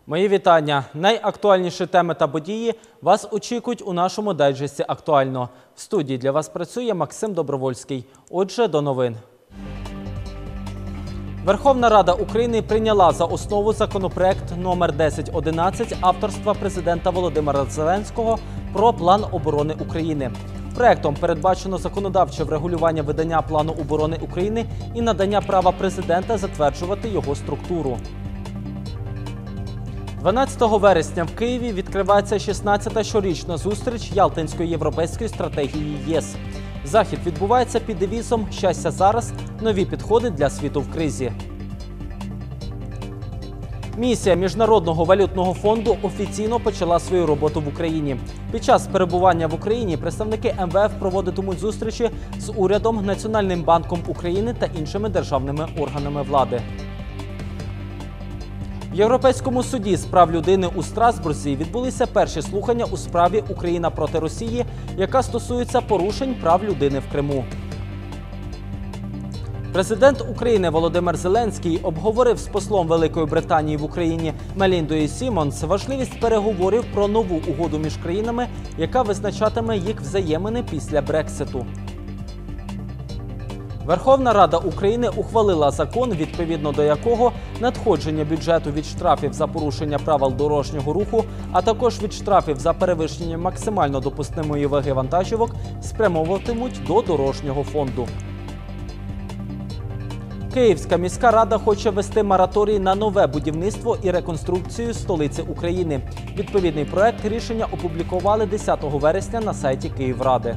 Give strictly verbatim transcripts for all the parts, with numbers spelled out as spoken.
Мої вітання. Найактуальніші теми та події вас очікують у нашому дайджесті «Актуально». В студії для вас працює Максим Добровольський. Отже, до новин. Верховна Рада України прийняла за основу законопроект номер десять одинадцять авторства президента Володимира Зеленського про план оборони України. Проектом передбачено законодавче врегулювання видання плану оборони України і надання права президента затверджувати його структуру. дванадцятого вересня в Києві відкривається шістнадцята щорічна зустріч Ялтинської європейської стратегії ЄС. Захід відбувається під девізом «Щастя зараз. Нові підходи для світу в кризі». Місія Міжнародного валютного фонду офіційно почала свою роботу в Україні. Під час перебування в Україні представники ем ве еф проводитимуть зустрічі з урядом, Національним банком України та іншими державними органами влади. В Європейському суді з прав людини у Страсбурзі відбулися перші слухання у справі «Україна проти Росії», яка стосується порушень прав людини в Криму. Президент України Володимир Зеленський обговорив з послом Великої Британії в Україні Меліндою Сімонс важливість переговорів про нову угоду між країнами, яка визначатиме їх взаємини після Брекситу. Верховна Рада України ухвалила закон, відповідно до якого надходження бюджету від штрафів за порушення правил дорожнього руху, а також від штрафів за перевищення максимально допустимої ваги вантажівок спрямовуватимуть до дорожнього фонду. Київська міська рада хоче ввести мораторій на нове будівництво і реконструкцію столиці України. Відповідний проект рішення опублікували десятого вересня на сайті Київради.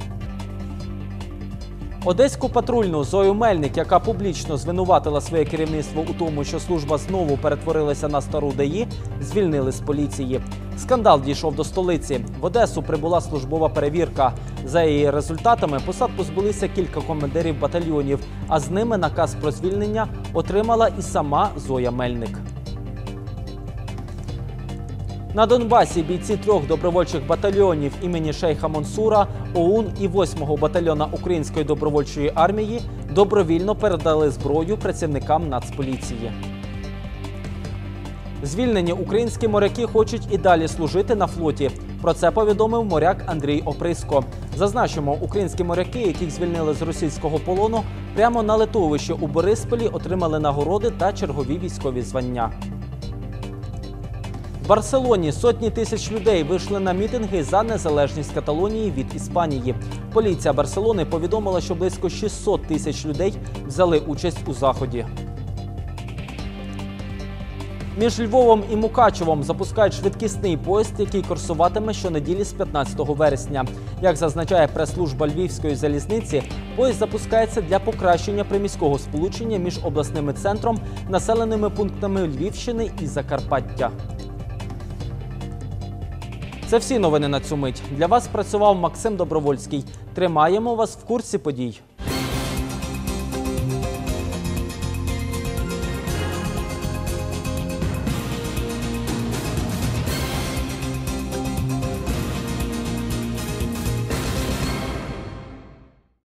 Одеську патрульну Зою Мельник, яка публічно звинуватила своє керівництво у тому, що служба знову перетворилася на стару ДАІ, звільнили з поліції. Скандал дійшов до столиці. В Одесу прибула службова перевірка. За її результатами посад позбулися кілька командирів батальйонів, а з ними наказ про звільнення отримала і сама Зоя Мельник. На Донбасі бійці трьох добровольчих батальйонів імені Шейха Мансура, ОУН і восьмого батальйона Української добровольчої армії добровільно передали зброю працівникам Нацполіції. Звільнені українські моряки хочуть і далі служити на флоті. Про це повідомив моряк Андрій Оприско. Зазначимо, українські моряки, яких звільнили з російського полону, прямо на литовищі у Борисполі отримали нагороди та чергові військові звання. В Барселоні сотні тисяч людей вийшли на мітинги за незалежність Каталонії від Іспанії. Поліція Барселони повідомила, що близько шістсот тисяч людей взяли участь у заході. Між Львовом і Мукачевом запускають швидкісний поїзд, який курсуватиме щонеділі з п'ятнадцятого вересня. Як зазначає прес-служба Львівської залізниці, поїзд запускається для покращення приміського сполучення між обласними центром, населеними пунктами Львівщини і Закарпаття. Це всі новини на цю мить. Для вас працював Максим Добровольський. Тримаємо вас в курсі подій.